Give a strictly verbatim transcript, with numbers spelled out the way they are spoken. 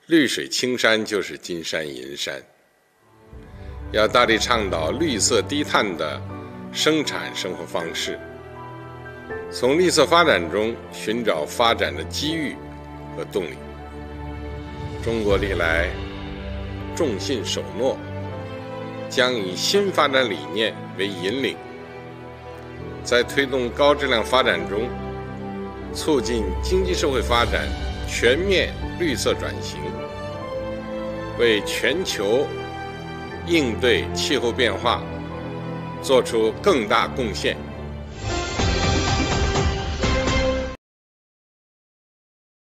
绿水青山就是金山银山。要大力倡导绿色低碳的生产生活方式，从绿色发展中寻找发展的机遇和动力。中国历来重信守诺，将以新发展理念为引领，在推动高质量发展中，促进经济社会发展全面绿色转型，为全球应对气候变化做出更大贡献。